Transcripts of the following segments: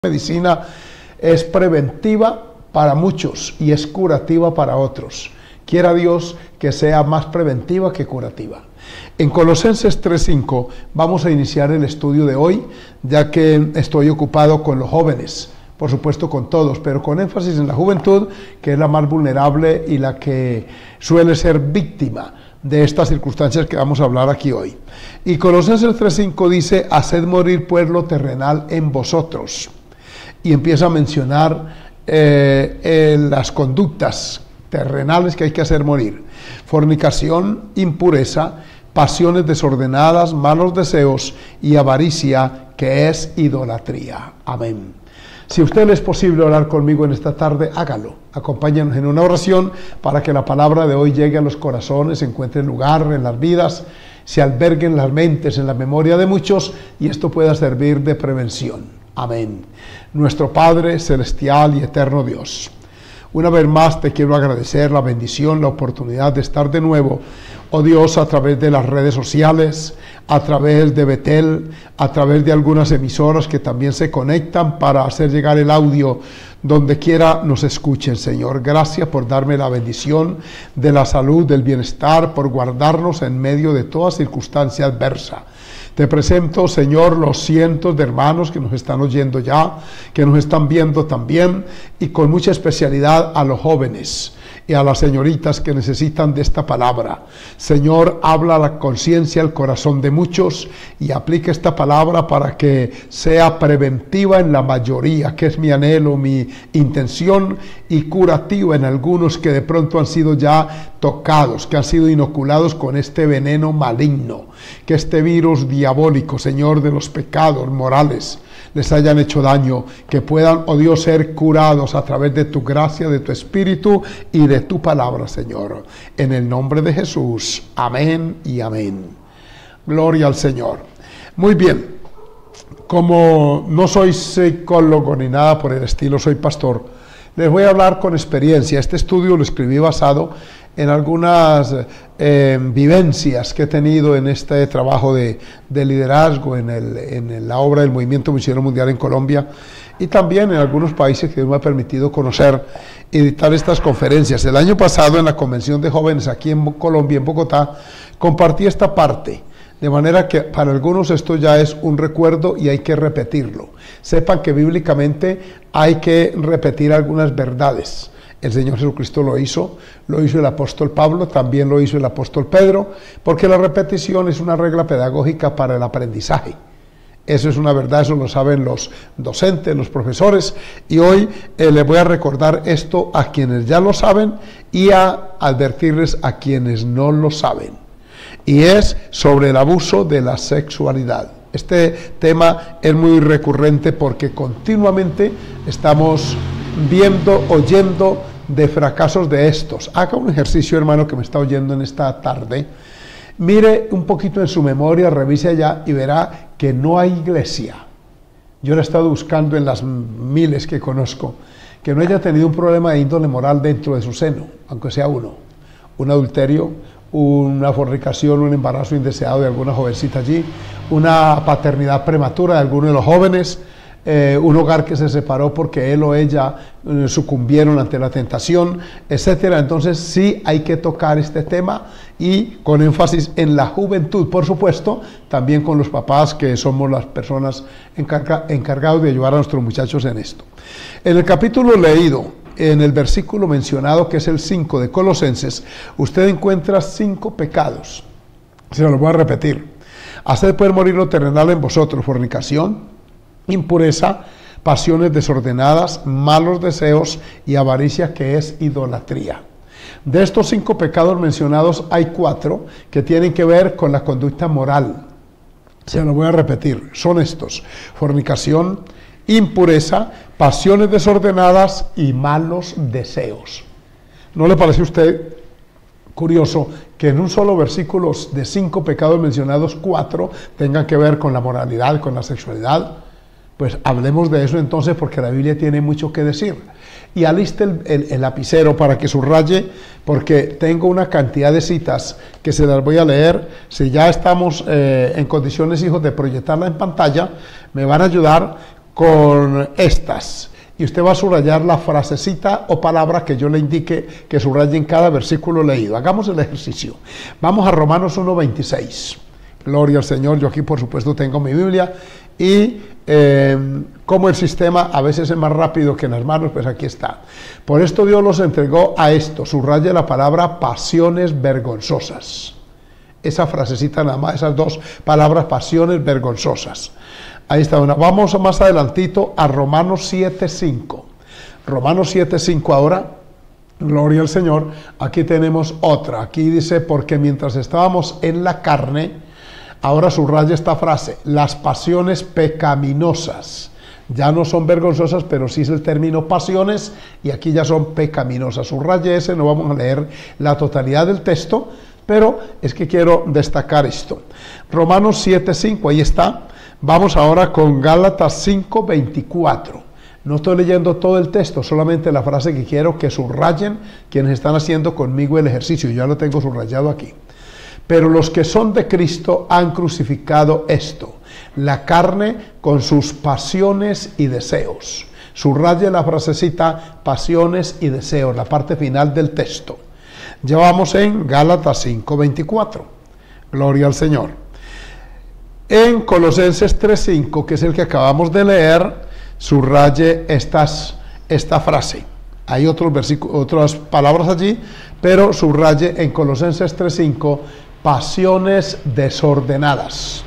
Medicina es preventiva para muchos y es curativa para otros. Quiera Dios que sea más preventiva que curativa. En Colosenses 3:5 vamos a iniciar el estudio de hoy, ya que estoy ocupado con los jóvenes, por supuesto con todos, pero con énfasis en la juventud, que es la más vulnerable y la que suele ser víctima de estas circunstancias que vamos a hablar aquí hoy. Y Colosenses 3:5 dice: haced morir pues lo terrenal en vosotros. Y empieza a mencionar las conductas terrenales que hay que hacer morir: fornicación, impureza, pasiones desordenadas, malos deseos y avaricia, que es idolatría. Amén. Si a usted le es posible orar conmigo en esta tarde, hágalo. Acompáñanos en una oración para que la palabra de hoy llegue a los corazones, encuentre lugar en las vidas, se albergue en las mentes, en la memoria de muchos, y esto pueda servir de prevención. Amén. Nuestro Padre celestial y eterno Dios, una vez más te quiero agradecer la bendición, la oportunidad de estar de nuevo, oh Dios, a través de las redes sociales, a través de Betel, a través de algunas emisoras que también se conectan para hacer llegar el audio donde quiera nos escuchen, Señor. Gracias por darme la bendición de la salud, del bienestar, por guardarnos en medio de toda circunstancia adversa. Te presento, Señor, los cientos de hermanos que nos están oyendo ya, que nos están viendo también, y con mucha especialidad a los jóvenes y a las señoritas que necesitan de esta palabra. Señor, habla a la conciencia, al corazón de muchos, y aplica esta palabra para que sea preventiva en la mayoría, que es mi anhelo, mi intención, y curativa en algunos que de pronto han sido ya tocados, que han sido inoculados con este veneno maligno, que este virus diabólico, Señor, de los pecados morales les hayan hecho daño, que puedan, oh Dios, ser curados a través de tu gracia, de tu Espíritu y de tu palabra, Señor. En el nombre de Jesús, amén y amén. Gloria al Señor. Muy bien, como no soy psicólogo ni nada por el estilo, soy pastor, les voy a hablar con experiencia. Este estudio lo escribí basado en algunas vivencias que he tenido en este trabajo de liderazgo en la obra del Movimiento Misionero Mundial en Colombia, y también en algunos países que Dios me ha permitido conocer y dictar estas conferencias. El año pasado, en la Convención de Jóvenes aquí en Colombia, en Bogotá, compartí esta parte, de manera que para algunos esto ya es un recuerdo y hay que repetirlo. Sepan que bíblicamente hay que repetir algunas verdades. El Señor Jesucristo lo hizo el apóstol Pablo, también lo hizo el apóstol Pedro, porque la repetición es una regla pedagógica para el aprendizaje. Eso es una verdad, eso lo saben los docentes, los profesores, y hoy les voy a recordar esto a quienes ya lo saben y a advertirles a quienes no lo saben. Y es sobre el abuso de la sexualidad. Este tema es muy recurrente porque continuamente estamos viendo, oyendo de fracasos de estos. Haga un ejercicio, hermano, que me está oyendo en esta tarde. Mire un poquito en su memoria, revise allá y verá que no hay iglesia. Yo lo he estado buscando en las miles que conozco, que no haya tenido un problema de índole moral dentro de su seno, aunque sea uno. Un adulterio, una fornicación, un embarazo indeseado de alguna jovencita allí, una paternidad prematura de alguno de los jóvenes, un hogar que se separó porque él o ella sucumbieron ante la tentación, etcétera. Entonces sí hay que tocar este tema, y con énfasis en la juventud, por supuesto, también con los papás, que somos las personas encargados de ayudar a nuestros muchachos en esto. En el capítulo leído, en el versículo mencionado, que es el 5 de Colosenses, usted encuentra 5 pecados. Se los voy a repetir. Haced pues morir lo terrenal en vosotros: fornicación, impureza, pasiones desordenadas, malos deseos y avaricia, que es idolatría. De estos 5 pecados mencionados hay 4 que tienen que ver con la conducta moral. Se lo voy a repetir, son estos: fornicación, impureza, pasiones desordenadas y malos deseos. ¿No le parece a usted curioso que en un solo versículo de 5 pecados mencionados, 4 tengan que ver con la moralidad, con la sexualidad? Pues hablemos de eso entonces, porque la Biblia tiene mucho que decir. Y aliste el lapicero para que subraye, porque tengo una cantidad de citas que se las voy a leer. Si ya estamos en condiciones, hijos, de proyectarla en pantalla, me van a ayudar con estas. Y usted va a subrayar la frasecita o palabra que yo le indique que subraye en cada versículo leído. Hagamos el ejercicio. Vamos a Romanos 1:26. Gloria al Señor. Yo aquí por supuesto tengo mi Biblia y como el sistema a veces es más rápido que en las manos, pues aquí está. Por esto Dios los entregó a esto. Subraye la palabra pasiones vergonzosas. Esa frasecita nada más, esas dos palabras, pasiones vergonzosas. Ahí está una. Vamos más adelantito a Romanos 7:5. Romanos 7:5 ahora. Gloria al Señor. Aquí tenemos otra. Aquí dice, porque mientras estábamos en la carne, ahora subraya esta frase, las pasiones pecaminosas. Ya no son vergonzosas, pero sí es el término pasiones, y aquí ya son pecaminosas. Subraye ese, no vamos a leer la totalidad del texto, pero es que quiero destacar esto. Romanos 7:5, ahí está. Vamos ahora con Gálatas 5:24. No estoy leyendo todo el texto, solamente la frase que quiero que subrayen quienes están haciendo conmigo el ejercicio. Ya lo tengo subrayado aquí. Pero los que son de Cristo han crucificado esto, la carne con sus pasiones y deseos. Subraye la frasecita pasiones y deseos, la parte final del texto. Ya vamos en Gálatas 5:24. Gloria al Señor. En Colosenses 3:5, que es el que acabamos de leer, subraye esta frase. Hay otras palabras allí, pero subraye en Colosenses 3:5, pasiones desordenadas.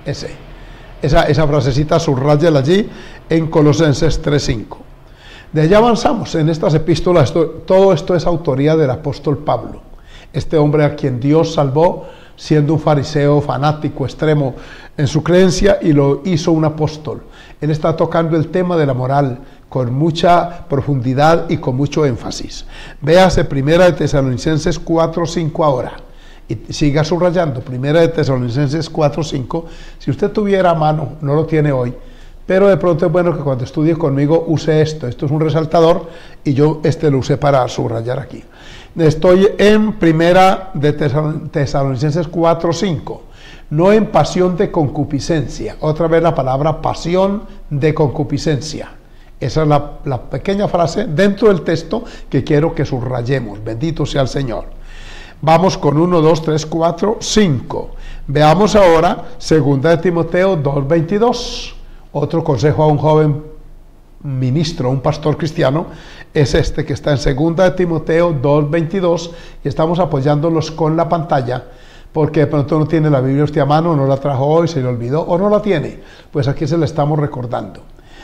Esa frasecita subrayela allí en Colosenses 3:5. De allá avanzamos en estas epístolas. Todo esto es autoría del apóstol Pablo, este hombre a quien Dios salvó siendo un fariseo fanático extremo en su creencia y lo hizo un apóstol. Él está tocando el tema de la moral con mucha profundidad y con mucho énfasis. Véase Primera de Tesalonicenses 4:5 ahora y siga subrayando Primera de Tesalonicenses 4:5. Si usted tuviera a mano, no lo tiene hoy, pero de pronto es bueno que cuando estudie conmigo use esto. Esto es un resaltador y yo lo usé para subrayar aquí. Estoy en Primera de Tesalonicenses 4:5. No en pasión de concupiscencia. Otra vez la palabra pasión de concupiscencia. Esa es la pequeña frase dentro del texto que quiero que subrayemos. Bendito sea el Señor. Vamos con 1, 2, 3, 4, 5. Veamos ahora 2 de Timoteo 2:22. Otro consejo a un joven ministro, un pastor cristiano, es este que está en 2 de Timoteo 2:22 y estamos apoyándolos con la pantalla porque de pronto no tiene la Biblia usted a mano, no la trajo hoy, se le olvidó o no la tiene, pues aquí se la estamos recordando.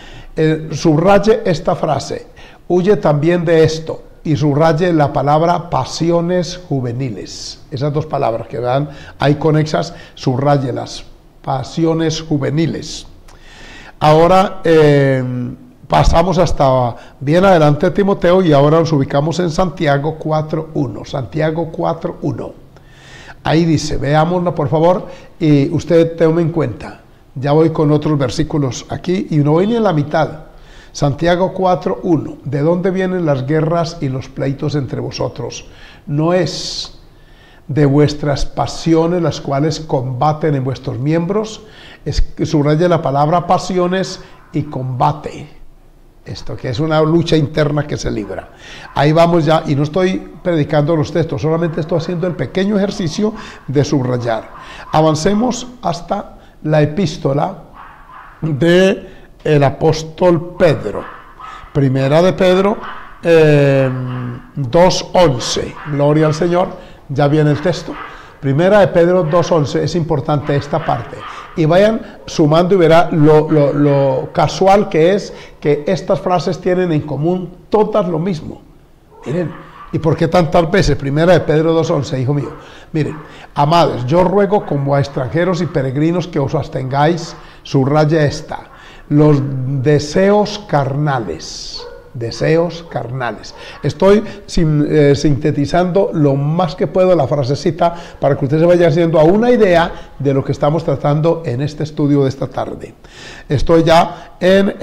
Subraye esta frase, huye también de esto, y subraye la palabra pasiones juveniles. Esas dos palabras que vean ahí conexas, subrayelas, pasiones juveniles. Ahora pasamos hasta bien adelante de Timoteo y ahora nos ubicamos en Santiago 4:1. Santiago 4:1. Ahí dice, veámoslo por favor y usted tome en cuenta. Ya voy con otros versículos aquí y no voy ni en la mitad. Santiago 4:1. ¿De dónde vienen las guerras y los pleitos entre vosotros? No es de vuestras pasiones las cuales combaten en vuestros miembros. Subraya la palabra pasiones y combate. Esto que es una lucha interna que se libra. Ahí vamos ya, y no estoy predicando los textos, solamente estoy haciendo el pequeño ejercicio de subrayar. Avancemos hasta la epístola de el apóstol Pedro. Primera de Pedro 2:11. Gloria al Señor. Ya viene el texto. Primera de Pedro 2:11. Es importante esta parte. Y vayan sumando y verá lo casual que es que estas frases tienen en común todas lo mismo. Miren, ¿y por qué tantas veces? Primera de Pedro 2:11, hijo mío. Miren, amados, yo ruego como a extranjeros y peregrinos que os abstengáis, subraya esta, los deseos carnales. Deseos carnales. Estoy sintetizando lo más que puedo la frasecita para que usted se vaya haciendo a una idea de lo que estamos tratando en este estudio de esta tarde. Estoy ya en,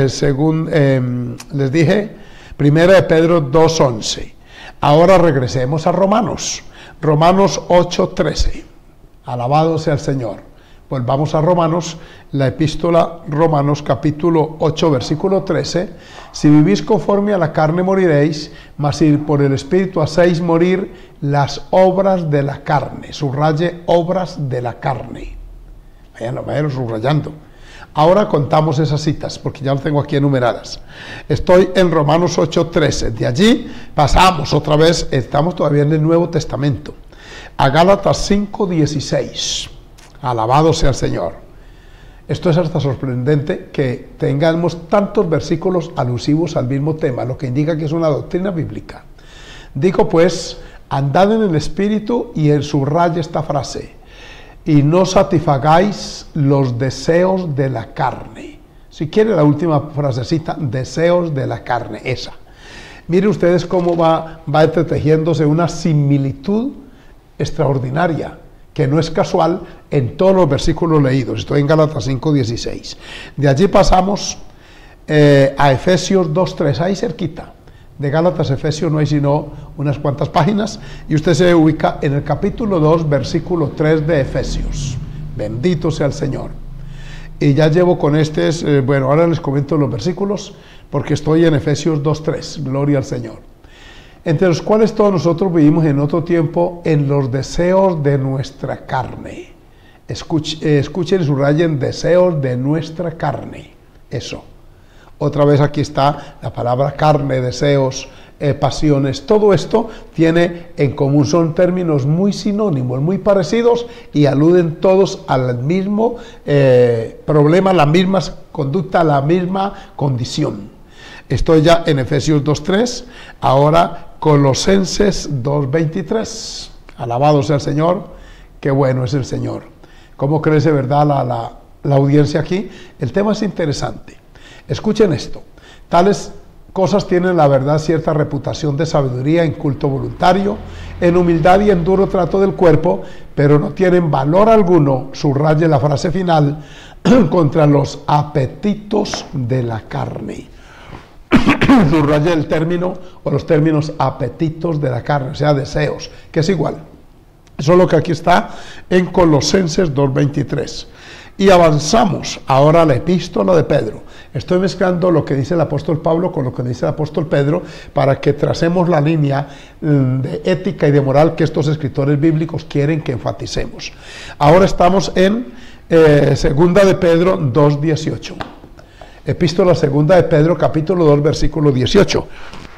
les dije, Primera de Pedro 2:11. Ahora regresemos a Romanos. Romanos 8:13. Alabado sea el Señor. Volvamos a Romanos, la epístola Romanos capítulo 8 versículo 13, si vivís conforme a la carne moriréis, mas si por el Espíritu hacéis morir las obras de la carne. Subraye obras de la carne. Vayan subrayando. Ahora contamos esas citas, porque ya las tengo aquí enumeradas. Estoy en Romanos 8:13. De allí pasamos otra vez, estamos todavía en el Nuevo Testamento, a Gálatas 5:16. Alabado sea el Señor. Esto es hasta sorprendente que tengamos tantos versículos alusivos al mismo tema, lo que indica que es una doctrina bíblica. Digo pues, andad en el Espíritu, y subraya esta frase: y no satisfagáis los deseos de la carne. Si quiere la última frasecita, deseos de la carne, esa. Mire ustedes cómo va entretejiéndose una similitud extraordinaria, que no es casual en todos los versículos leídos. Estoy en Gálatas 5:16. De allí pasamos a Efesios 2:3, ahí cerquita. De Gálatas a Efesios no hay sino unas cuantas páginas, y usted se ubica en el capítulo 2, versículo 3 de Efesios. Bendito sea el Señor. Y ya llevo con bueno, ahora les comento los versículos, porque estoy en Efesios 2:3, gloria al Señor. Entre los cuales todos nosotros vivimos en otro tiempo en los deseos de nuestra carne. Escuchen y subrayen: deseos de nuestra carne. Eso. Otra vez aquí está la palabra carne, deseos, pasiones. Todo esto tiene en común, son términos muy sinónimos, muy parecidos, y aluden todos al mismo problema, la misma conducta, la misma condición. Estoy ya en Efesios 2:3, ahora Colosenses 2:23. Alabado sea el Señor, qué bueno es el Señor. ¿Cómo crece, verdad, la audiencia aquí? El tema es interesante. Escuchen esto: tales cosas tienen, la verdad, cierta reputación de sabiduría en culto voluntario, en humildad y en duro trato del cuerpo, pero no tienen valor alguno, subraye la frase final, contra los apetitos de la carne. Subraye el término o los términos apetitos de la carne, o sea, deseos, que es igual. Eso es lo que aquí está en Colosenses 2:23. Y avanzamos ahora a la epístola de Pedro. Estoy mezclando lo que dice el apóstol Pablo con lo que dice el apóstol Pedro, para que tracemos la línea de ética y de moral que estos escritores bíblicos quieren que enfaticemos. Ahora estamos en segunda de Pedro 2:18. Epístola segunda de Pedro, capítulo 2, versículo 18.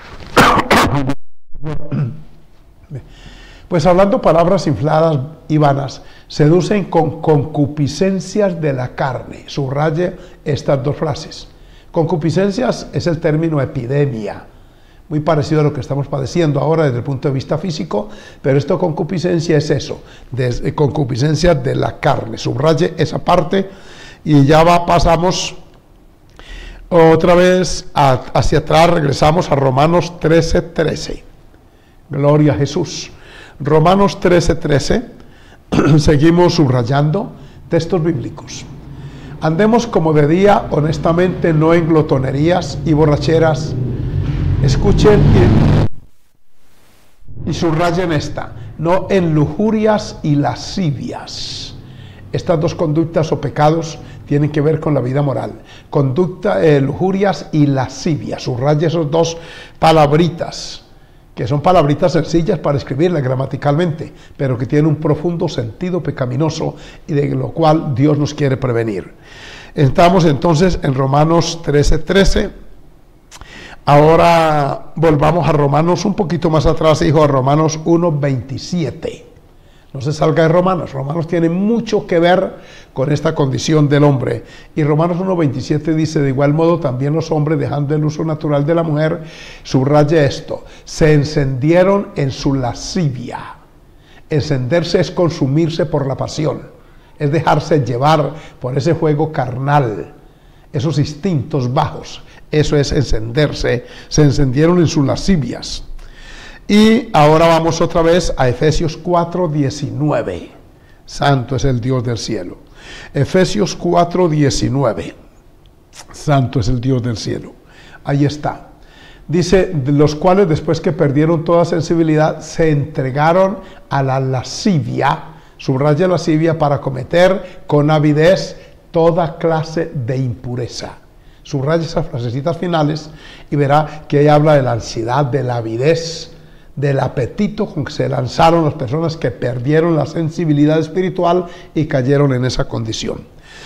Pues hablando palabras infladas y vanas, seducen con concupiscencias de la carne. Subraye estas dos frases. Concupiscencias es el término epidemia, muy parecido a lo que estamos padeciendo ahora desde el punto de vista físico, pero esto concupiscencia es eso, concupiscencia de la carne. Subraye esa parte, y ya pasamos otra vez hacia atrás, regresamos a Romanos 13:13. Gloria a Jesús. Romanos 13:13, seguimos subrayando textos bíblicos. Andemos como de día, honestamente, no en glotonerías y borracheras. Escuchen y subrayen esta: no en lujurias y lascivias. Estas dos conductas o pecados tienen que ver con la vida moral. Lujurias y lascivias. Subraye esos dos palabritas, que son palabritas sencillas para escribirlas gramaticalmente, pero que tienen un profundo sentido pecaminoso, y de lo cual Dios nos quiere prevenir. Estamos entonces en Romanos 13:13. Ahora volvamos a Romanos, un poquito más atrás, hijo, a Romanos 1:27. No se salga de Romanos. Romanos tiene mucho que ver con esta condición del hombre. Y Romanos 1:27 dice: de igual modo también los hombres, dejando el uso natural de la mujer, subraya esto, se encendieron en su lascivia. Encenderse es consumirse por la pasión, es dejarse llevar por ese juego carnal, esos instintos bajos. Eso es encenderse. Se encendieron en sus lascivias. Y ahora vamos otra vez a Efesios 4:19. Santo es el Dios del cielo. Efesios 4:19. Santo es el Dios del cielo. Ahí está. Dice: los cuales, después que perdieron toda sensibilidad, se entregaron a la lascivia. Subraya lascivia para cometer con avidez toda clase de impureza. Subraya esas frasecitas finales y verá que ahí habla de la ansiedad, de la avidez, del apetito con que se lanzaron las personas que perdieron la sensibilidad espiritual y cayeron en esa condición.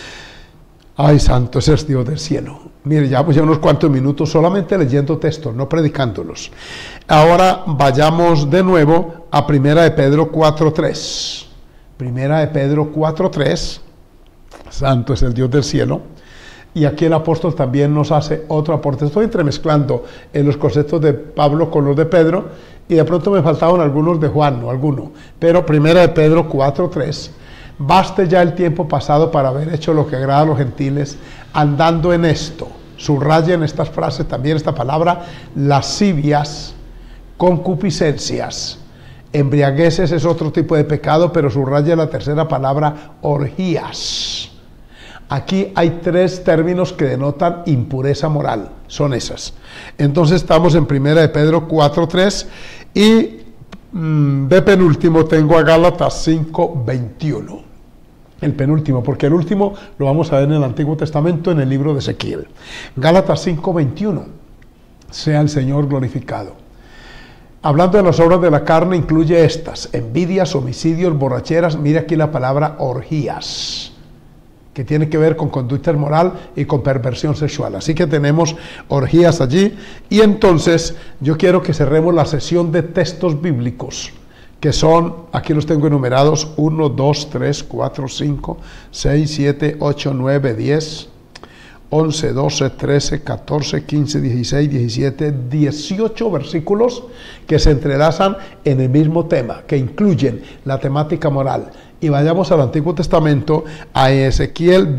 Ay, santo, ese es Dios del cielo. Mire, ya pues ya unos cuantos minutos solamente leyendo textos, no predicándolos. Ahora vayamos de nuevo a 1 de Pedro 4:3. 1 de Pedro 4:3. Santo es el Dios del cielo. Y aquí el apóstol también nos hace otro aporte. Estoy entremezclando en los conceptos de Pablo con los de Pedro, y de pronto me faltaban algunos de Juan, o alguno. Pero 1 de Pedro 4:3. Baste ya el tiempo pasado para haber hecho lo que agrada a los gentiles, andando en esto. Subrayen estas frases también, esta palabra, lascivias, concupiscencias. Embriagueces es otro tipo de pecado, pero subraya la tercera palabra, orgías. Aquí hay tres términos que denotan impureza moral, son esas. Entonces estamos en 1 de Pedro 4:3 y de penúltimo tengo a Gálatas 5:21. El penúltimo, porque el último lo vamos a ver en el Antiguo Testamento, en el libro de Ezequiel. Gálatas 5:21. Sea el Señor glorificado. Hablando de las obras de la carne, incluye estas: envidias, homicidios, borracheras. Mire aquí la palabra orgías, que tiene que ver con conducta inmoral y con perversión sexual. Así que tenemos orgías allí. Y entonces yo quiero que cerremos la sesión de textos bíblicos, que son, aquí los tengo enumerados, 1, 2, 3, 4, 5, 6, 7, 8, 9, 10, 11, 12, 13, 14, 15, 16, 17, 18 versículos que se entrelazan en el mismo tema, que incluyen la temática moral. Y vayamos al Antiguo Testamento, a Ezequiel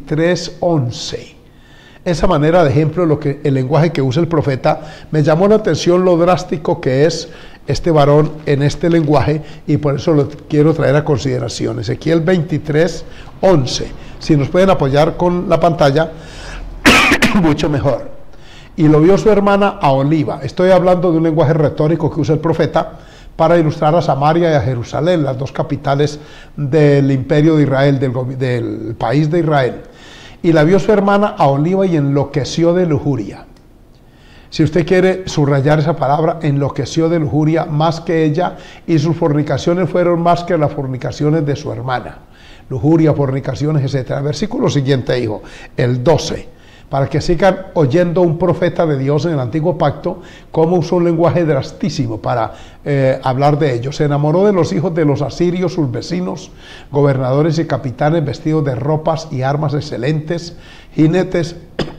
23:11. Esa manera de ejemplo, el lenguaje que usa el profeta, me llamó la atención lo drástico que es este varón en este lenguaje, y por eso lo quiero traer a consideración. Ezequiel 23:11. Si nos pueden apoyar con la pantalla, mucho mejor. Y lo vio su hermana Aholiba. Estoy hablando de un lenguaje retórico que usa el profeta para ilustrar a Samaria y a Jerusalén, las dos capitales del imperio de Israel, del país de Israel. Y la vio su hermana Aholiba y enloqueció de lujuria. Si usted quiere subrayar esa palabra, enloqueció de lujuria más que ella, y sus fornicaciones fueron más que las fornicaciones de su hermana. Lujuria, fornicaciones, etc. El versículo siguiente, hijo, el 12, para que sigan oyendo un profeta de Dios en el Antiguo Pacto, cómo usó un lenguaje drastísimo para hablar de ellos. Se enamoró de los hijos de los asirios, sus vecinos, gobernadores y capitanes vestidos de ropas y armas excelentes, jinetes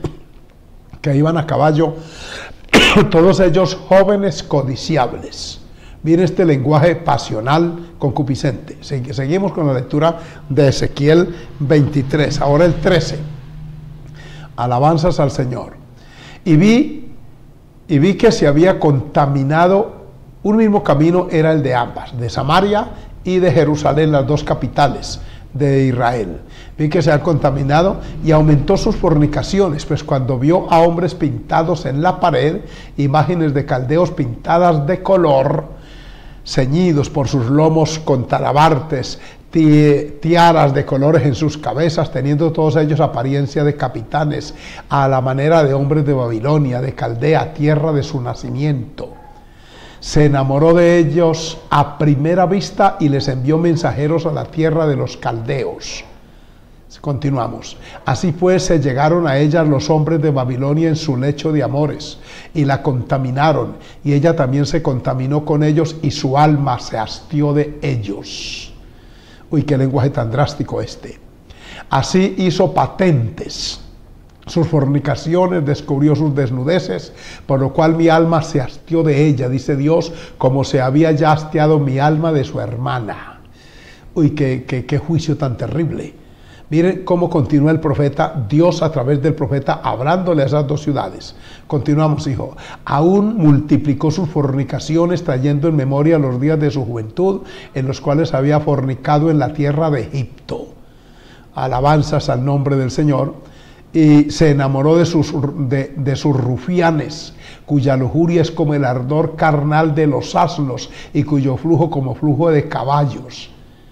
que iban a caballo, todos ellos jóvenes codiciables. Miren este lenguaje pasional, concupiscente. Seguimos con la lectura de Ezequiel 23, ahora el 13. Alabanzas al Señor. Y vi que se había contaminado, un mismo camino era el de ambas, de Samaria y de Jerusalén, las dos capitales de Israel. Vi que se ha contaminado y aumentó sus fornicaciones, pues cuando vio a hombres pintados en la pared, imágenes de caldeos pintadas de color, ceñidos por sus lomos con talabartes, tiaras de colores en sus cabezas, teniendo todos ellos apariencia de capitanes, a la manera de hombres de Babilonia, de Caldea, tierra de su nacimiento. Se enamoró de ellos a primera vista y les envió mensajeros a la tierra de los caldeos. Continuamos. Así pues se llegaron a ella los hombres de Babilonia en su lecho de amores y la contaminaron, y ella también se contaminó con ellos y su alma se hastió de ellos. Uy, qué lenguaje tan drástico este. Así hizo patentes sus fornicaciones, descubrió sus desnudeces, por lo cual mi alma se hastió de ella, dice Dios, como se había ya hastiado mi alma de su hermana. Uy, qué juicio tan terrible. Miren cómo continúa el profeta, Dios a través del profeta, hablándole a esas dos ciudades. Continuamos, hijo. Aún multiplicó sus fornicaciones, trayendo en memoria los días de su juventud, en los cuales había fornicado en la tierra de Egipto. Alabanzas al nombre del Señor. Y se enamoró de sus rufianes, cuya lujuria es como el ardor carnal de los asnos, y cuyo flujo como flujo de caballos.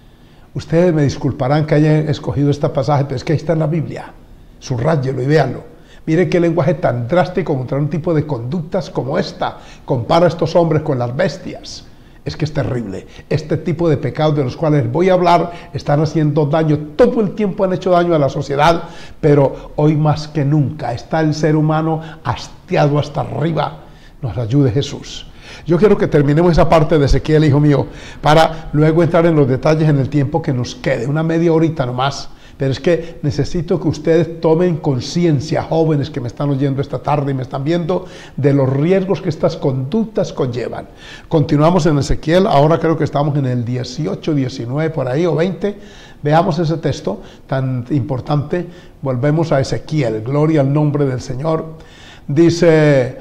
Ustedes me disculparán que haya escogido este pasaje, pero es que ahí está en la Biblia. Subrayelo y véanlo. Miren qué lenguaje tan drástico contra un tipo de conductas como esta. Compara a estos hombres con las bestias. Es que es terrible. Este tipo de pecados de los cuales voy a hablar están haciendo daño. Todo el tiempo han hecho daño a la sociedad, pero hoy más que nunca está el ser humano hastiado hasta arriba. Nos ayude Jesús. Yo quiero que terminemos esa parte de Ezequiel, hijo mío, para luego entrar en los detalles en el tiempo que nos quede, una media horita nomás. Pero es que necesito que ustedes tomen conciencia, jóvenes que me están oyendo esta tarde y me están viendo, de los riesgos que estas conductas conllevan. Continuamos en Ezequiel, ahora creo que estamos en el 18, 19 por ahí o 20. Veamos ese texto tan importante. Volvemos a Ezequiel, gloria al nombre del Señor. Dice,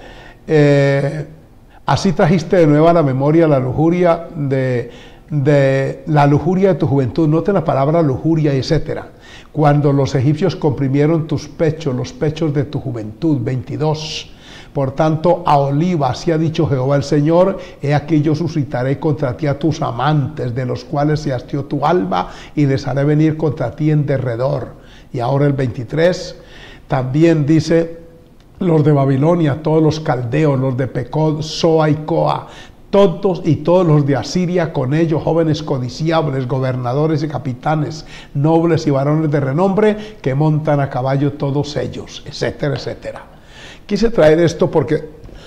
así trajiste de nuevo a la memoria la lujuria de la lujuria de tu juventud. Noten la palabra lujuria, etcétera. Cuando los egipcios comprimieron tus pechos, los pechos de tu juventud. 22. Por tanto, a oliva, así ha dicho Jehová el Señor, he aquí yo suscitaré contra ti a tus amantes, de los cuales se hastió tu alma, y les haré venir contra ti en derredor. Y ahora el 23, también dice, los de Babilonia, todos los caldeos, los de Pecod, Soa y Coa, todos los de Asiria con ellos, jóvenes codiciables, gobernadores y capitanes, nobles y varones de renombre, que montan a caballo todos ellos, etcétera, etcétera. Quise traer esto porque,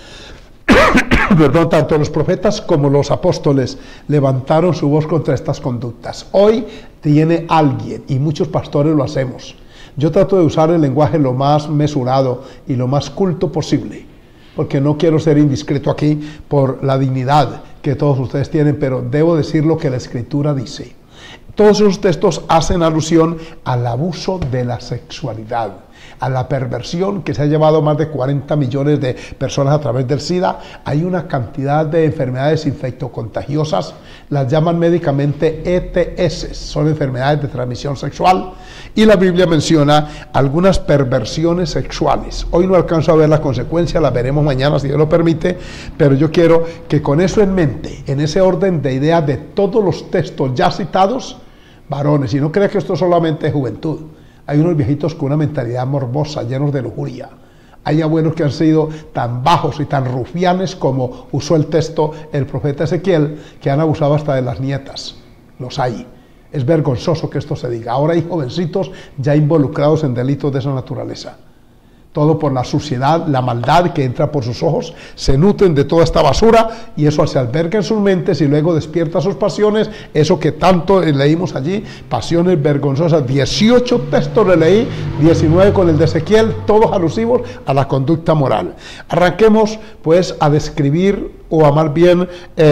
perdón, tanto los profetas como los apóstoles levantaron su voz contra estas conductas. Hoy tiene alguien, y muchos pastores lo hacemos. Yo trato de usar el lenguaje lo más mesurado y lo más culto posible, porque no quiero ser indiscreto aquí por la dignidad que todos ustedes tienen, pero debo decir lo que la Escritura dice. Todos esos textos hacen alusión al abuso de la sexualidad, a la perversión que se ha llevado más de 40 millones de personas a través del SIDA. Hay una cantidad de enfermedades infectocontagiosas, las llaman médicamente ETS, son enfermedades de transmisión sexual, y la Biblia menciona algunas perversiones sexuales. Hoy no alcanzo a ver las consecuencias, las veremos mañana si Dios lo permite, pero yo quiero que con eso en mente, en ese orden de ideas de todos los textos ya citados, varones, y no creas que esto solamente es juventud. Hay unos viejitos con una mentalidad morbosa, llenos de lujuria. Hay abuelos que han sido tan bajos y tan rufianes como usó el texto el profeta Ezequiel, que han abusado hasta de las nietas. Los hay. Es vergonzoso que esto se diga. Ahora hay jovencitos ya involucrados en delitos de esa naturaleza. Todo por la suciedad, la maldad que entra por sus ojos, se nutren de toda esta basura y eso se alberga en sus mentes y luego despierta sus pasiones, eso que tanto leímos allí, pasiones vergonzosas. 18 textos le leí, 19 con el de Ezequiel, todos alusivos a la conducta moral. Arranquemos pues a describir o a más bien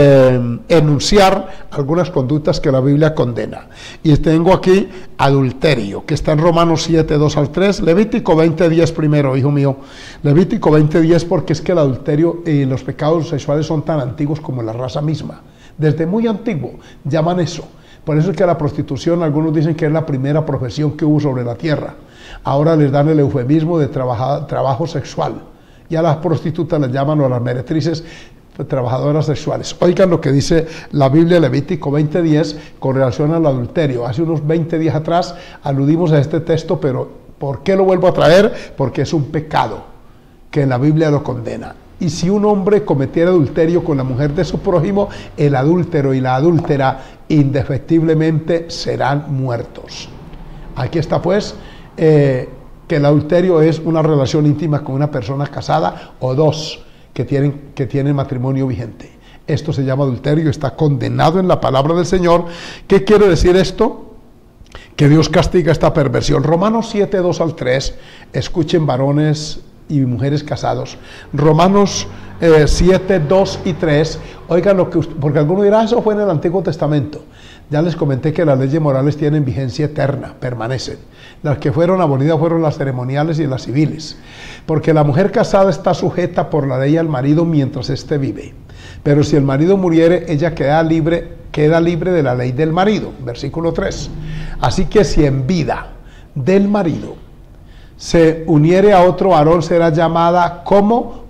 enunciar algunas conductas que la Biblia condena. Y tengo aquí adulterio, que está en Romanos 7, 2 al 3, Levítico 20, 10 primero, hijo mío. Levítico 20, 10, porque es que el adulterio y los pecados sexuales son tan antiguos como la raza misma. Desde muy antiguo llaman eso. Por eso es que la prostitución, algunos dicen que es la primera profesión que hubo sobre la tierra. Ahora les dan el eufemismo de trabajo sexual. Ya las prostitutas les llaman, o las meretrices, trabajadoras sexuales. Oigan lo que dice la Biblia, Levítico 20:10, con relación al adulterio. Hace unos 20 días atrás aludimos a este texto, pero ¿por qué lo vuelvo a traer? Porque es un pecado que la Biblia lo condena. Y si un hombre cometiera adulterio con la mujer de su prójimo, el adúltero y la adúltera indefectiblemente serán muertos. Aquí está pues que el adulterio es una relación íntima con una persona casada o dos que tienen matrimonio vigente. Esto se llama adulterio, está condenado en la palabra del Señor. ¿Qué quiere decir esto? Que Dios castiga esta perversión. Romanos 7, 2 al 3, escuchen varones y mujeres casados. Romanos 7, 2 y 3, oigan lo que, porque alguno dirá, eso fue en el Antiguo Testamento. Ya les comenté que las leyes morales tienen vigencia eterna, permanecen. Las que fueron abolidas fueron las ceremoniales y las civiles. Porque la mujer casada está sujeta por la ley al marido mientras éste vive. Pero si el marido muriere, ella queda libre de la ley del marido. Versículo 3. Así que si en vida del marido se uniere a otro varón, será llamada como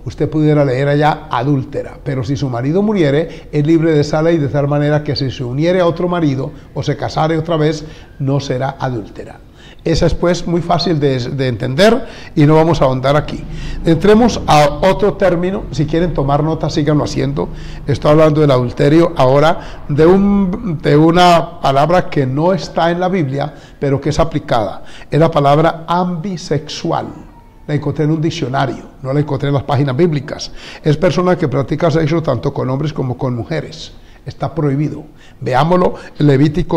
usted pudiera leer allá adúltera. Pero si su marido muriere, es libre de esa ley, de tal manera que si se uniere a otro marido o se casare otra vez, no será adúltera. Esa es pues muy fácil de entender y no vamos a ahondar aquí. Entremos a otro término. Si quieren tomar nota, síganlo haciendo. Estoy hablando del adulterio ahora, de una palabra que no está en la Biblia, pero que es aplicada. Es la palabra ambisexual. La encontré en un diccionario, no la encontré en las páginas bíblicas. Es persona que practica sexo tanto con hombres como con mujeres. Está prohibido. Veámoslo en Levítico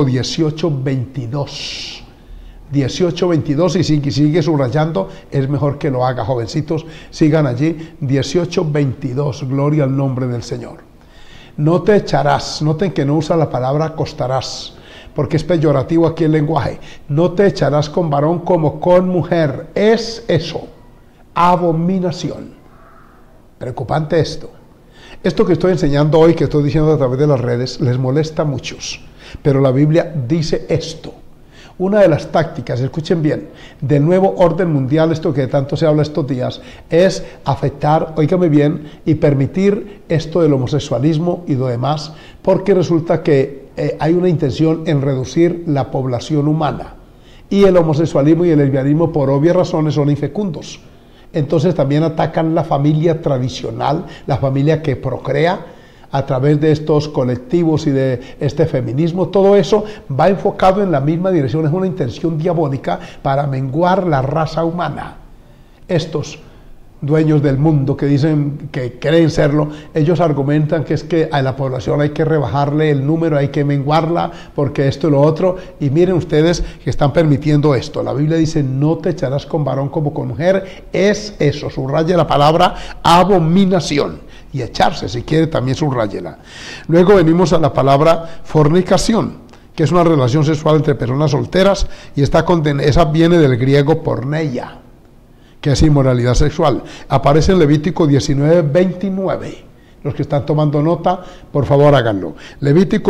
18:22. 18:22, y si sigue subrayando, es mejor que lo haga, jovencitos, sigan allí. 18:22, gloria al nombre del Señor. No te echarás, noten que no usa la palabra acostarás, porque es peyorativo aquí el lenguaje. No te echarás con varón como con mujer, es eso, abominación. Preocupante esto. Esto que estoy enseñando hoy, que estoy diciendo a través de las redes, les molesta a muchos, pero la Biblia dice esto. Una de las tácticas, escuchen bien, del nuevo orden mundial, esto que tanto se habla estos días, es afectar, óigame bien, y permitir esto del homosexualismo y lo demás, porque resulta que hay una intención en reducir la población humana. Y el homosexualismo y el lesbianismo, por obvias razones, son infecundos. Entonces también atacan la familia tradicional, la familia que procrea, a través de estos colectivos y de este feminismo. Todo eso va enfocado en la misma dirección, es una intención diabólica para menguar la raza humana. Estos dueños del mundo que dicen que creen serlo, ellos argumentan que es que a la población hay que rebajarle el número, hay que menguarla, porque esto y lo otro, y miren ustedes que están permitiendo esto. La Biblia dice, no te echarás con varón como con mujer, es eso, subraya la palabra abominación. Y echarse, si quiere, también subráyela. Luego venimos a la palabra fornicación, que es una relación sexual entre personas solteras, y esa viene del griego porneia, que es inmoralidad sexual. Aparece en Levítico 19:29. Los que están tomando nota, por favor háganlo. Levítico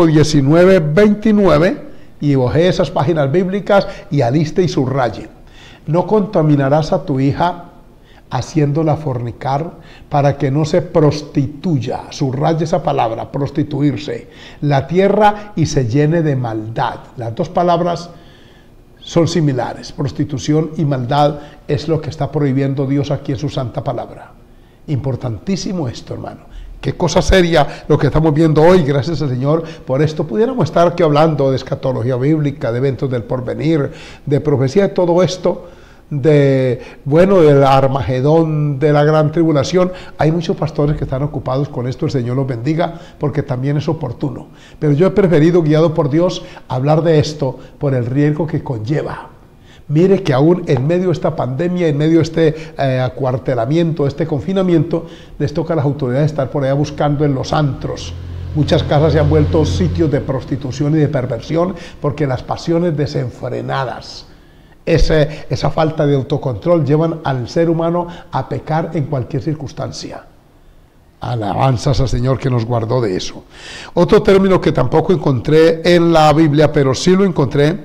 19:29, y ojee esas páginas bíblicas y aliste y subraye. No contaminarás a tu hija haciéndola fornicar, para que no se prostituya, subraye esa palabra, prostituirse, la tierra y se llene de maldad. Las dos palabras son similares, prostitución y maldad es lo que está prohibiendo Dios aquí en su santa palabra. Importantísimo esto, hermano. Qué cosa seria lo que estamos viendo hoy, gracias al Señor por esto. Pudiéramos estar aquí hablando de escatología bíblica, de eventos del porvenir, de profecía, de todo esto, del Armagedón, de la gran tribulación. Hay muchos pastores que están ocupados con esto, el Señor los bendiga, porque también es oportuno. Pero yo he preferido, guiado por Dios, hablar de esto por el riesgo que conlleva. Mire que aún en medio de esta pandemia, en medio de este acuartelamiento, este confinamiento, les toca a las autoridades estar por allá buscando en los antros. Muchas casas se han vuelto sitios de prostitución y de perversión, porque las pasiones desenfrenadas, esa falta de autocontrol llevan al ser humano a pecar en cualquier circunstancia. Alabanzas al Señor que nos guardó de eso. Otro término que tampoco encontré en la Biblia, pero sí lo encontré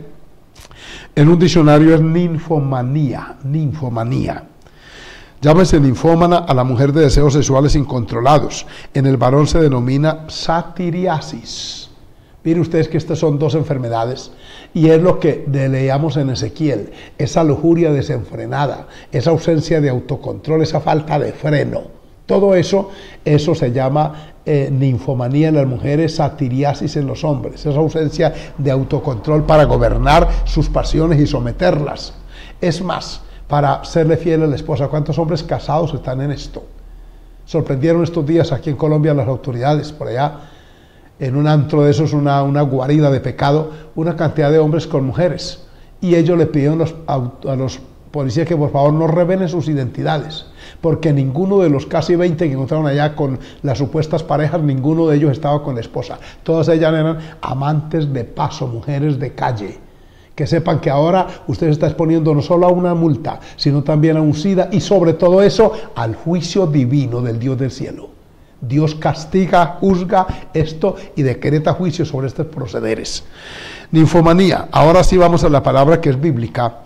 en un diccionario, es ninfomanía. Ninfomanía. Llámese ninfómana a la mujer de deseos sexuales incontrolados. En el varón se denomina satiriasis. Miren ustedes que estas son dos enfermedades, y es lo que leíamos en Ezequiel, esa lujuria desenfrenada, esa ausencia de autocontrol, esa falta de freno. Todo eso se llama ninfomanía en las mujeres, satiriasis en los hombres, esa ausencia de autocontrol para gobernar sus pasiones y someterlas. Es más, para serle fiel a la esposa. ¿Cuántos hombres casados están en esto? Sorprendieron estos días aquí en Colombia las autoridades, por allá, en un antro de esos, una guarida de pecado, una cantidad de hombres con mujeres. Y ellos le pidieron a los policías que por favor no revelen sus identidades, porque ninguno de los casi 20 que encontraron allá con las supuestas parejas, ninguno de ellos estaba con la esposa. Todas ellas eran amantes de paso, mujeres de calle. Que sepan que ahora usted se está exponiendo no solo a una multa, sino también a un SIDA, y sobre todo eso, al juicio divino del Dios del cielo. Dios castiga, juzga esto y decreta juicio sobre estos procederes. Ninfomanía. Ahora sí vamos a la palabra que es bíblica.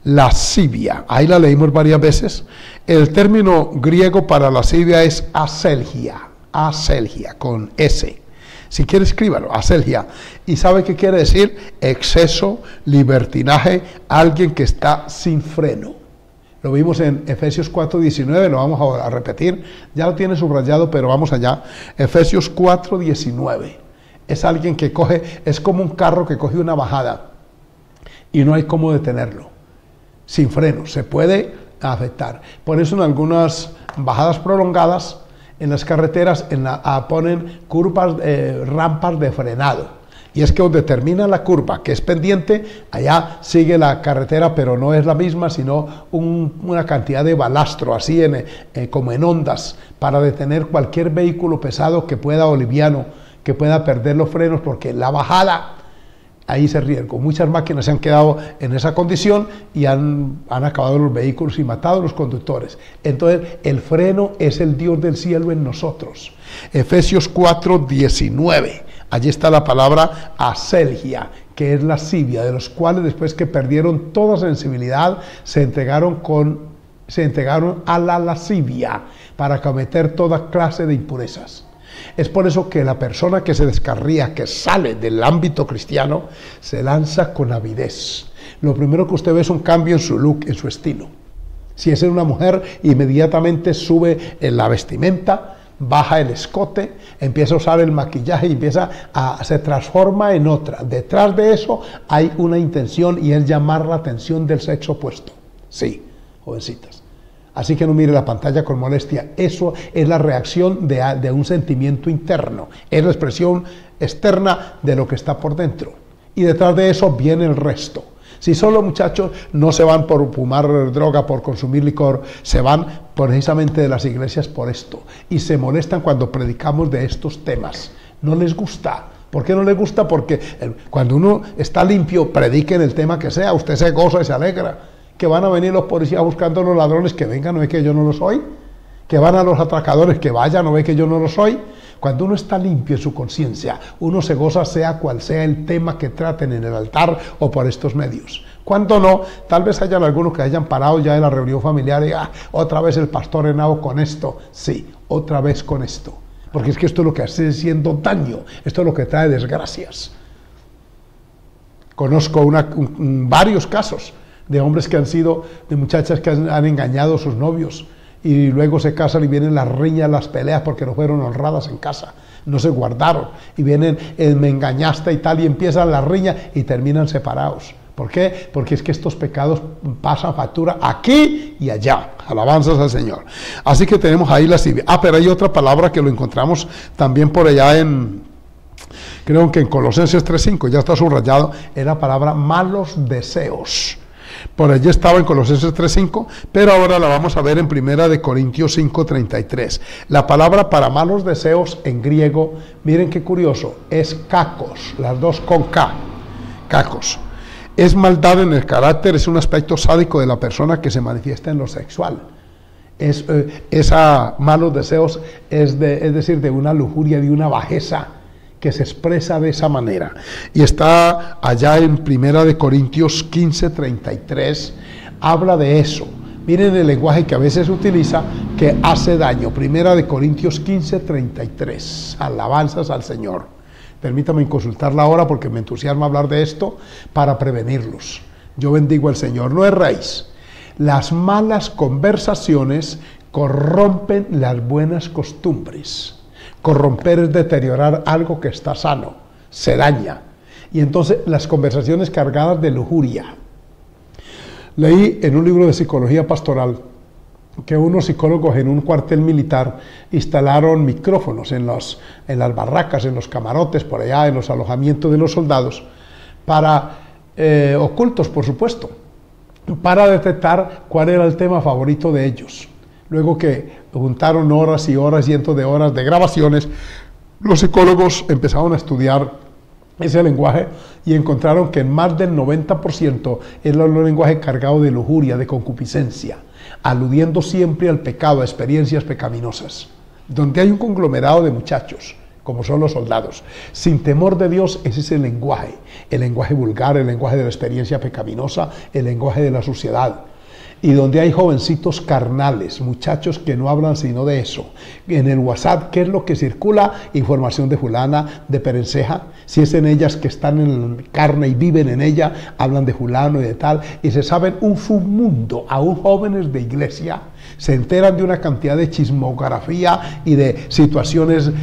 lascivia. Ahí la leímos varias veces. El término griego para lascivia es aselgia, aselgia, con S. Si quiere, escríbalo, aselgia. ¿Y sabe qué quiere decir? Exceso, libertinaje, alguien que está sin freno. Lo vimos en Efesios 4:19, lo vamos a repetir. Ya lo tiene subrayado, pero vamos allá. Efesios 4:19. Es alguien que coge, es como un carro que coge una bajada y no hay cómo detenerlo. Sin freno, se puede afectar. Por eso en algunas bajadas prolongadas en las carreteras ponen curvas, rampas de frenado. Y es que donde termina la curva, que es pendiente, allá sigue la carretera, pero no es la misma, sino una cantidad de balastro, así como en ondas, para detener cualquier vehículo pesado que pueda, o liviano, que pueda perder los frenos, porque la bajada, ahí se riesgo. Muchas máquinas se han quedado en esa condición y han acabado los vehículos y matado a los conductores. Entonces, el freno es el Dios del cielo en nosotros. Efesios 4:19. Allí está la palabra aselgia, que es lascivia, de los cuales después que perdieron toda sensibilidad, se entregaron a la lascivia para cometer toda clase de impurezas. Es por eso que la persona que se descarría, que sale del ámbito cristiano, se lanza con avidez. Lo primero que usted ve es un cambio en su look, en su estilo. Si es una mujer, inmediatamente sube en la vestimenta, baja el escote, empieza a usar el maquillaje y se transforma en otra. Detrás de eso hay una intención, y es llamar la atención del sexo opuesto. Sí, jovencitas. Así que no mire la pantalla con molestia. Eso es la reacción de un sentimiento interno. Es la expresión externa de lo que está por dentro. Y detrás de eso viene el resto. Si son los muchachos, no se van por fumar droga, por consumir licor, se van precisamente de las iglesias por esto. Y se molestan cuando predicamos de estos temas. No les gusta. ¿Por qué no les gusta? Porque cuando uno está limpio, predique en el tema que sea, usted se goza y se alegra. Que van a venir los policías buscando a los ladrones, que vengan, ¿no ve que yo no lo soy? Que van a los atracadores, que vayan, ¿no ve que yo no lo soy? Cuando uno está limpio en su conciencia, uno se goza sea cual sea el tema que traten en el altar o por estos medios. Cuando no, tal vez hayan algunos que hayan parado ya en la reunión familiar y otra vez el pastor Henao con esto. Sí, otra vez con esto. Porque es que esto es lo que hace siendo daño, esto es lo que trae desgracias. Conozco varios casos de hombres que han sido, de muchachas que han engañado a sus novios, y luego se casan y vienen las riñas, las peleas, porque no fueron honradas en casa, no se guardaron, y vienen me engañaste y tal, y empiezan las riñas y terminan separados. ¿Por qué? Porque es que estos pecados pasan factura aquí y allá. Alabanzas al Señor. Así que tenemos ahí lascivia. Pero hay otra palabra que lo encontramos también por allá creo que en Colosenses 3:5, ya está subrayado, es la palabra malos deseos. Por allí estaba en Colosenses 3:5, pero ahora la vamos a ver en 1 Corintios 5:33. La palabra para malos deseos en griego, miren qué curioso, es kakos, las dos con K, kakos. Es maldad en el carácter, es un aspecto sádico de la persona que se manifiesta en lo sexual. Esa malos deseos es decir, de una lujuria, de una bajeza que se expresa de esa manera. Y está allá en 1 Corintios 15:33, habla de eso. Miren el lenguaje que a veces utiliza, que hace daño. 1 Corintios 15:33, alabanzas al Señor. Permítame consultarla ahora porque me entusiasma hablar de esto para prevenirlos. Yo bendigo al Señor. No erréis. Las malas conversaciones corrompen las buenas costumbres. Corromper es deteriorar algo que está sano, se daña. Y entonces las conversaciones cargadas de lujuria. Leí en un libro de psicología pastoral que unos psicólogos en un cuartel militar instalaron micrófonos en las barracas, en los camarotes, por allá, en los alojamientos de los soldados, ocultos por supuesto, para detectar cuál era el tema favorito de ellos. Luego que juntaron horas y horas, cientos de horas de grabaciones, los psicólogos empezaron a estudiar ese lenguaje y encontraron que en más del 90% era un lenguaje cargado de lujuria, de concupiscencia, aludiendo siempre al pecado, a experiencias pecaminosas. Donde hay un conglomerado de muchachos como son los soldados. Sin temor de Dios, ese es el lenguaje vulgar, el lenguaje de la experiencia pecaminosa, el lenguaje de la suciedad. Y donde hay jovencitos carnales, muchachos que no hablan sino de eso. En el WhatsApp, ¿qué es lo que circula? Información de fulana, de perenceja. Si es en ellas que están en carne y viven en ella, hablan de fulano y de tal. Y se saben un submundo, aún jóvenes de iglesia, se enteran de una cantidad de chismografía y de situaciones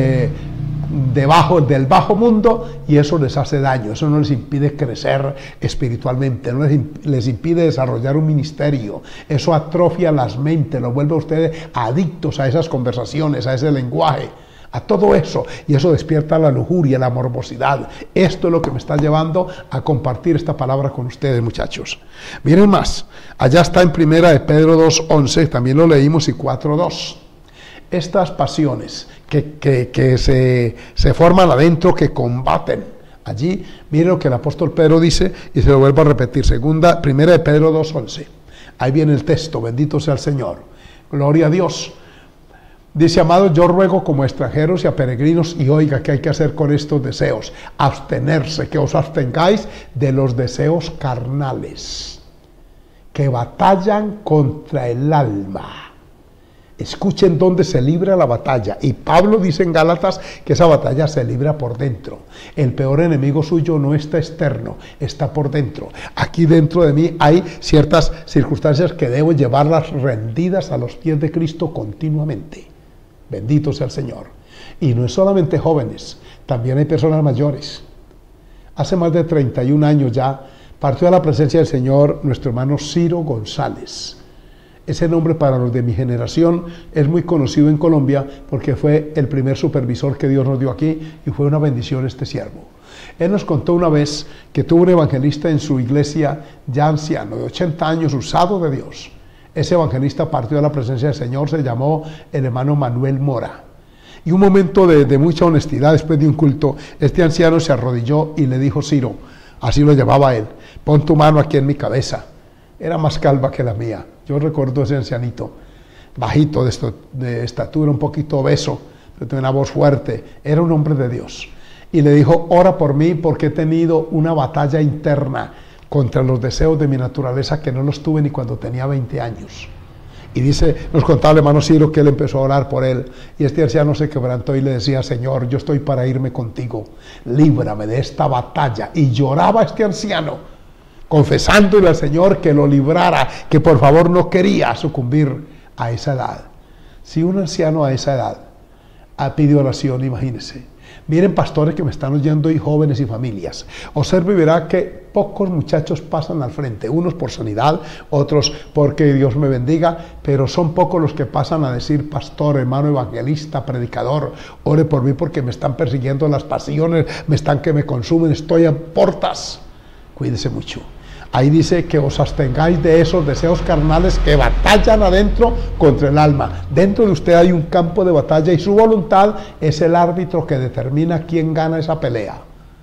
del bajo mundo, y eso les hace daño. Eso no les impide crecer espiritualmente, no les impide desarrollar un ministerio. Eso atrofia las mentes, los vuelve a ustedes adictos a esas conversaciones, a ese lenguaje, a todo eso, y eso despierta la lujuria, la morbosidad. Esto es lo que me está llevando a compartir esta palabra con ustedes, muchachos. Miren más, allá está en primera de Pedro 2:11, también lo leímos, y 4:2. Estas pasiones que se forman adentro, que combaten allí, miren lo que el apóstol Pedro dice, y se lo vuelvo a repetir, primera de Pedro 2:11. Ahí viene el texto, bendito sea el Señor, gloria a Dios. Dice: amados, yo ruego como extranjeros y a peregrinos, y oiga, ¿qué hay que hacer con estos deseos? Abstenerse, que os abstengáis de los deseos carnales, que batallan contra el alma. Escuchen dónde se libra la batalla. Y Pablo dice en Gálatas que esa batalla se libra por dentro. El peor enemigo suyo no está externo, está por dentro. Aquí dentro de mí hay ciertas circunstancias que debo llevarlas rendidas a los pies de Cristo continuamente. Bendito sea el Señor. Y no es solamente jóvenes, también hay personas mayores. Hace más de 31 años ya partió a la presencia del Señor nuestro hermano Ciro González. Ese nombre para los de mi generación es muy conocido en Colombia porque fue el primer supervisor que Dios nos dio aquí, y fue una bendición este siervo. Él nos contó una vez que tuvo un evangelista en su iglesia ya anciano, de 80 años, usado de Dios. Ese evangelista partió a la presencia del Señor, se llamó el hermano Manuel Mora. Y un momento de mucha honestidad, después de un culto, este anciano se arrodilló y le dijo: Ciro, así lo llamaba él, pon tu mano aquí en mi cabeza. Era más calva que la mía. Yo recuerdo ese ancianito, bajito, de estatura, un poquito obeso, pero tenía una voz fuerte. Era un hombre de Dios. Y le dijo: ora por mí, porque he tenido una batalla interna contra los deseos de mi naturaleza que no los tuve ni cuando tenía 20 años. Y dice, nos contaba el hermano Ciro que él empezó a orar por él, y este anciano se quebrantó y le decía: Señor, yo estoy para irme contigo, líbrame de esta batalla. Y lloraba este anciano, confesándole al Señor que lo librara, que por favor no quería sucumbir a esa edad. Si un anciano a esa edad pide oración, imagínense. Miren, pastores que me están oyendo, y jóvenes y familias, observe y verá que pocos muchachos pasan al frente, unos por sanidad, otros porque Dios me bendiga, pero son pocos los que pasan a decir: pastor, hermano evangelista, predicador, ore por mí porque me están persiguiendo las pasiones, que me consumen, estoy a portas. Cuídese mucho. Ahí dice que os abstengáis de esos deseos carnales que batallan adentro contra el alma. Dentro de usted hay un campo de batalla, y su voluntad es el árbitro que determina quién gana esa pelea.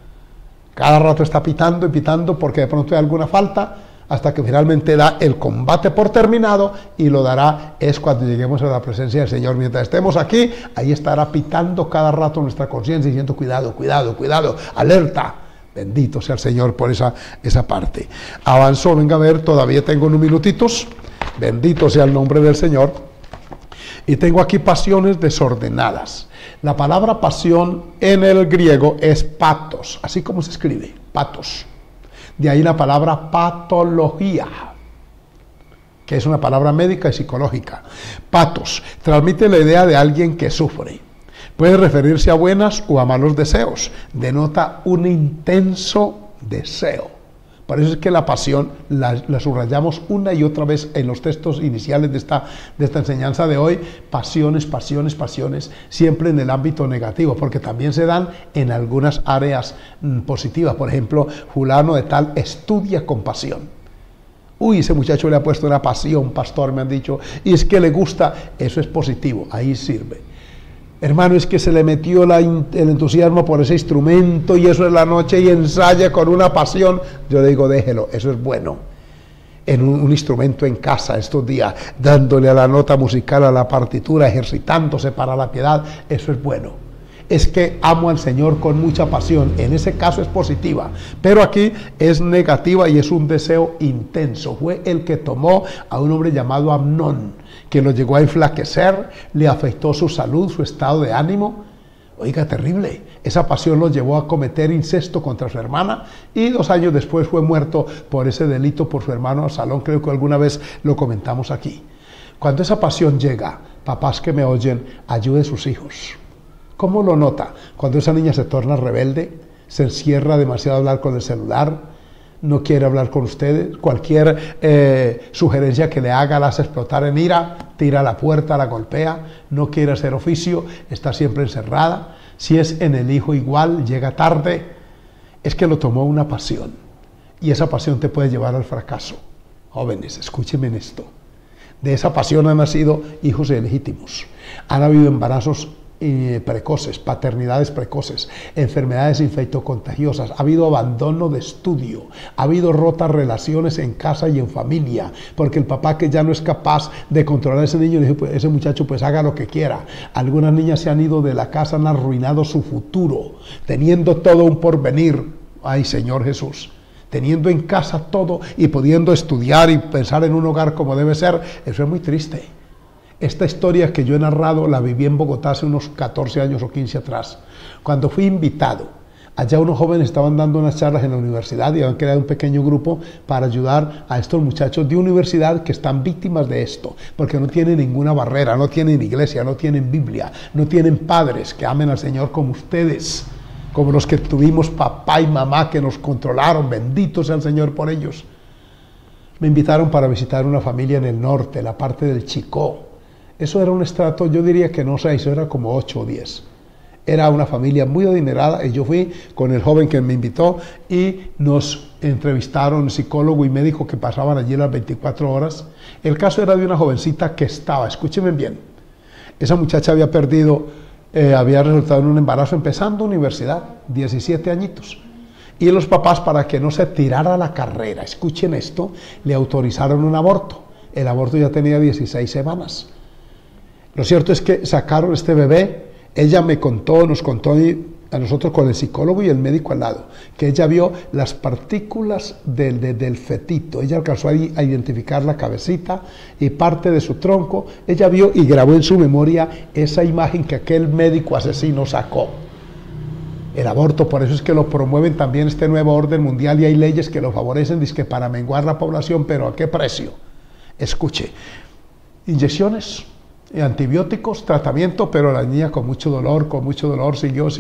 Cada rato está pitando y pitando porque de pronto hay alguna falta, hasta que finalmente da el combate por terminado, y lo dará es cuando lleguemos a la presencia del Señor. Mientras estemos aquí, ahí estará pitando cada rato nuestra conciencia, diciendo: cuidado, cuidado, cuidado, alerta. Bendito sea el Señor por esa parte. Avanzó, venga a ver, todavía tengo unos minutitos. Bendito sea el nombre del Señor. Y tengo aquí pasiones desordenadas. La palabra pasión en el griego es patos, así como se escribe, patos. De ahí la palabra patología, que es una palabra médica y psicológica. Patos transmite la idea de alguien que sufre. Puede referirse a buenas o a malos deseos. Denota un intenso deseo. Por eso es que la pasión la subrayamos una y otra vez en los textos iniciales de esta enseñanza de hoy. Pasiones, pasiones, pasiones, siempre en el ámbito negativo, porque también se dan en algunas áreas positivas. Por ejemplo, fulano de tal estudia con pasión. Uy, ese muchacho le ha puesto una pasión, pastor, me han dicho, y es que le gusta. Eso es positivo, ahí sirve. Hermano, es que se le metió el entusiasmo por ese instrumento, y eso es la noche y ensaya con una pasión. Yo le digo: déjelo, eso es bueno. En un instrumento en casa estos días, dándole a la nota musical, a la partitura, ejercitándose para la piedad, eso es bueno. es que amo al Señor con mucha pasión. En ese caso es positiva, pero aquí es negativa y es un deseo intenso. Fue el que tomó a un hombre llamado Amnón, que lo llegó a enflaquecer, le afectó su salud, su estado de ánimo. Oiga, terrible. Esa pasión lo llevó a cometer incesto contra su hermana y 2 años después fue muerto por ese delito por su hermano Absalón. Creo que alguna vez lo comentamos aquí. Cuando esa pasión llega, papás que me oyen, ayude a sus hijos. ¿Cómo lo nota? Cuando esa niña se torna rebelde, se encierra demasiado a hablar con el celular, no quiere hablar con ustedes, cualquier sugerencia que le haga la hace explotar en ira, tira a la puerta, la golpea, no quiere hacer oficio, está siempre encerrada. Si es en el hijo igual, llega tarde, es que lo tomó una pasión y esa pasión te puede llevar al fracaso. Jóvenes, escúchenme en esto. De esa pasión han nacido hijos ilegítimos, han habido embarazos precoces, paternidades precoces, enfermedades infectocontagiosas, ha habido abandono de estudio, ha habido rotas relaciones en casa y en familia, porque el papá que ya no es capaz de controlar a ese niño, le dice, pues, ese muchacho pues haga lo que quiera. Algunas niñas se han ido de la casa, han arruinado su futuro, teniendo todo un porvenir. Ay, Señor Jesús, teniendo en casa todo y pudiendo estudiar y pensar en un hogar como debe ser. Eso es muy triste. Esta historia que yo he narrado la viví en Bogotá hace unos 14 años o 15 atrás. Cuando fui invitado, allá unos jóvenes estaban dando unas charlas en la universidad y habían creado un pequeño grupo para ayudar a estos muchachos de universidad que están víctimas de esto, porque no tienen ninguna barrera, no tienen iglesia, no tienen Biblia, no tienen padres que amen al Señor como ustedes, como los que tuvimos papá y mamá que nos controlaron, bendito sea el Señor por ellos. Me invitaron para visitar una familia en el norte, la parte del Chicó. Eso era un estrato, yo diría que no 6, eso era como 8 o 10. Era una familia muy adinerada y yo fui con el joven que me invitó y nos entrevistaron psicólogo y médico que pasaban allí las 24 horas. El caso era de una jovencita que estaba, escúchenme bien, esa muchacha había perdido, había resultado en un embarazo empezando universidad, 17 añitos. Y los papás, para que no se tirara la carrera, escuchen esto, le autorizaron un aborto. El aborto ya tenía 16 semanas. Lo cierto es que sacaron este bebé, ella me contó, nos contó a nosotros con el psicólogo y el médico al lado, que ella vio las partículas del fetito, ella alcanzó a identificar la cabecita y parte de su tronco, ella vio y grabó en su memoria esa imagen que aquel médico asesino sacó. El aborto, por eso es que lo promueven también este nuevo orden mundial y hay leyes que lo favorecen, dizque para menguar la población, pero ¿a qué precio? Escuche, inyecciones, antibióticos, tratamiento, pero la niña con mucho dolor, siguió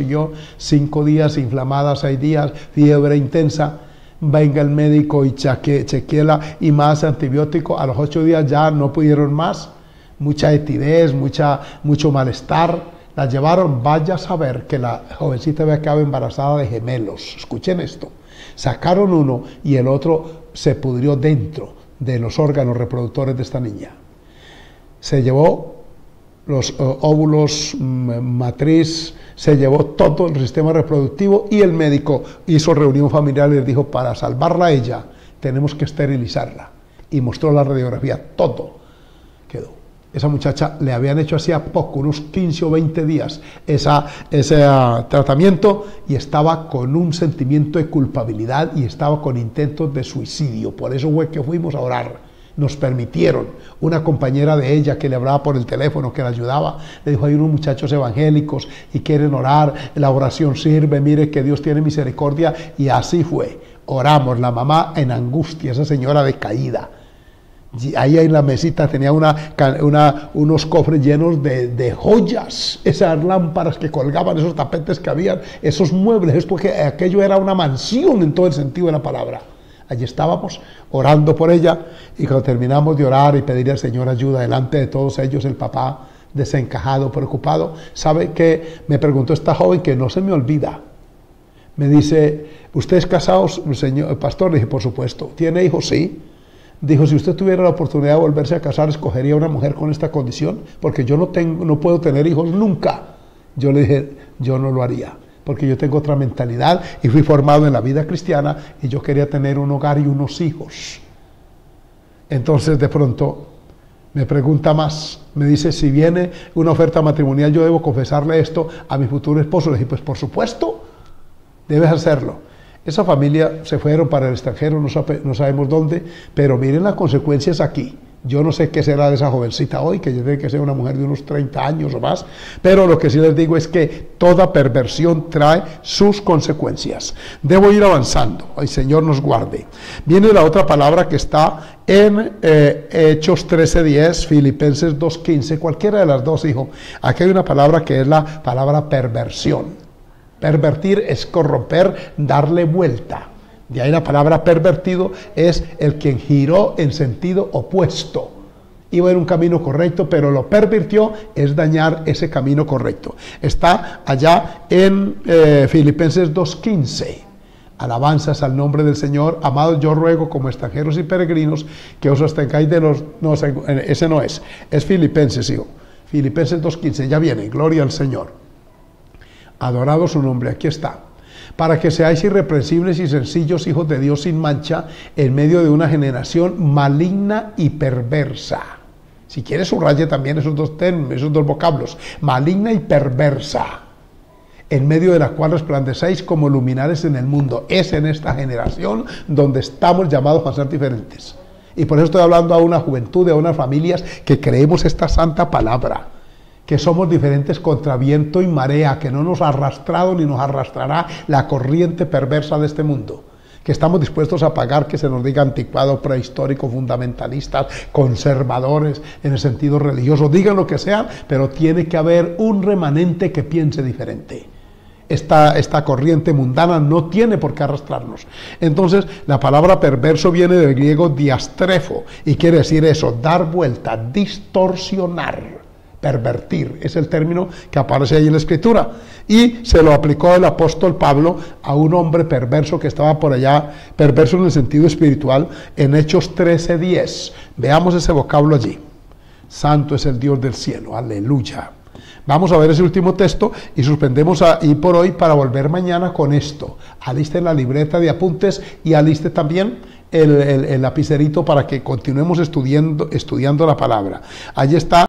5 días inflamada, 6 días, fiebre intensa, venga el médico y chequeela y más antibiótico, a los 8 días ya no pudieron más, mucha etidez, mucho malestar, la llevaron, vaya a saber que la jovencita había quedado embarazada de gemelos, escuchen esto, sacaron uno y el otro se pudrió dentro de los órganos reproductores de esta niña, se llevó los óvulos, matriz, se llevó todo el sistema reproductivo y el médico hizo reunión familiar y les dijo, para salvarla a ella, tenemos que esterilizarla. Y mostró la radiografía, todo quedó. Esa muchacha le habían hecho hacía poco, unos 15 o 20 días, ese tratamiento y estaba con un sentimiento de culpabilidad y estaba con intentos de suicidio. Por eso fue que fuimos a orar. Nos permitieron, una compañera de ella que le hablaba por el teléfono, que la ayudaba, le dijo, hay unos muchachos evangélicos y quieren orar, la oración sirve, mire que Dios tiene misericordia, y así fue, oramos, la mamá en angustia, esa señora decaída, y ahí en la mesita tenía unos cofres llenos de joyas, esas lámparas que colgaban, esos tapetes que habían, esos muebles, es porque aquello era una mansión en todo el sentido de la palabra. Allí estábamos orando por ella y cuando terminamos de orar y pedirle al Señor ayuda delante de todos ellos, el papá desencajado, preocupado, ¿sabe qué? Me preguntó esta joven que no se me olvida. Me dice, ¿usted es casado, señor pastor? Le dije, por supuesto. ¿Tiene hijos? Sí. Dijo, si usted tuviera la oportunidad de volverse a casar, ¿escogería una mujer con esta condición? Porque yo no puedo tener hijos nunca. Yo le dije, yo no lo haría. Porque yo tengo otra mentalidad y fui formado en la vida cristiana y yo quería tener un hogar y unos hijos. Entonces de pronto Me pregunta más, me dice, si viene una oferta matrimonial, yo debo confesarle esto a mi futuro esposo. Le dije, pues por supuesto, debes hacerlo. Esa familia se fueron para el extranjero, no sabemos dónde, pero miren las consecuencias aquí. Yo no sé qué será de esa jovencita hoy, que yo creo que sea una mujer de unos 30 años o más, pero lo que sí les digo es que toda perversión trae sus consecuencias. Debo ir avanzando, el Señor nos guarde. Viene la otra palabra que está en Hechos 13:10, Filipenses 2:15, cualquiera de las dos, hijo. Aquí hay una palabra que es la palabra perversión. Pervertir es corromper, darle vuelta. De ahí la palabra pervertido es el quien giró en sentido opuesto. Iba en un camino correcto, pero lo pervirtió, es dañar ese camino correcto. Está allá en Filipenses 2:15. Alabanzas al nombre del Señor. Amados, yo ruego como extranjeros y peregrinos que os abstengáis de los... No, ese no es. Es Filipenses, hijo. Filipenses 2:15. Ya viene. Gloria al Señor. Adorado su nombre. Aquí está. Para que seáis irreprensibles y sencillos, hijos de Dios sin mancha, en medio de una generación maligna y perversa. Si quieres, subraye también esos dos vocablos, maligna y perversa, en medio de la cual resplandecéis como luminares en el mundo. Es en esta generación donde estamos llamados a ser diferentes. Y por eso estoy hablando a una juventud, a unas familias que creemos esta santa palabra, que somos diferentes contra viento y marea, que no nos ha arrastrado ni nos arrastrará la corriente perversa de este mundo, que estamos dispuestos a pagar que se nos diga anticuado, prehistórico, fundamentalistas, conservadores en el sentido religioso, digan lo que sean, pero tiene que haber un remanente que piense diferente. Esta corriente mundana no tiene por qué arrastrarnos. Entonces, la palabra perverso viene del griego diastrefo, y quiere decir eso, dar vuelta, distorsionar. Pervertir, es el término que aparece ahí en la Escritura, y se lo aplicó el apóstol Pablo a un hombre perverso que estaba por allá, perverso en el sentido espiritual, en Hechos 13:10. Veamos ese vocablo allí. Santo es el Dios del cielo, aleluya. Vamos a ver ese último texto y suspendemos ahí por hoy para volver mañana con esto. Aliste la libreta de apuntes y aliste también el lapicerito para que continuemos estudiando la palabra. Allí está